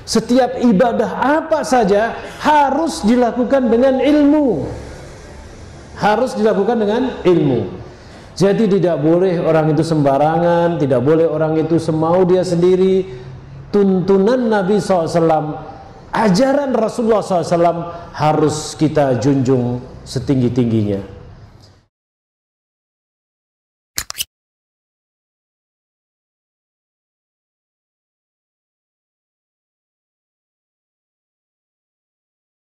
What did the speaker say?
Setiap ibadah apa saja harus dilakukan dengan ilmu. Harus dilakukan dengan ilmu. Jadi tidak boleh orang itu sembarangan, tidak boleh orang itu semau dia sendiri. Tuntunan Nabi SAW, ajaran Rasulullah SAW harus kita junjung setinggi-tingginya.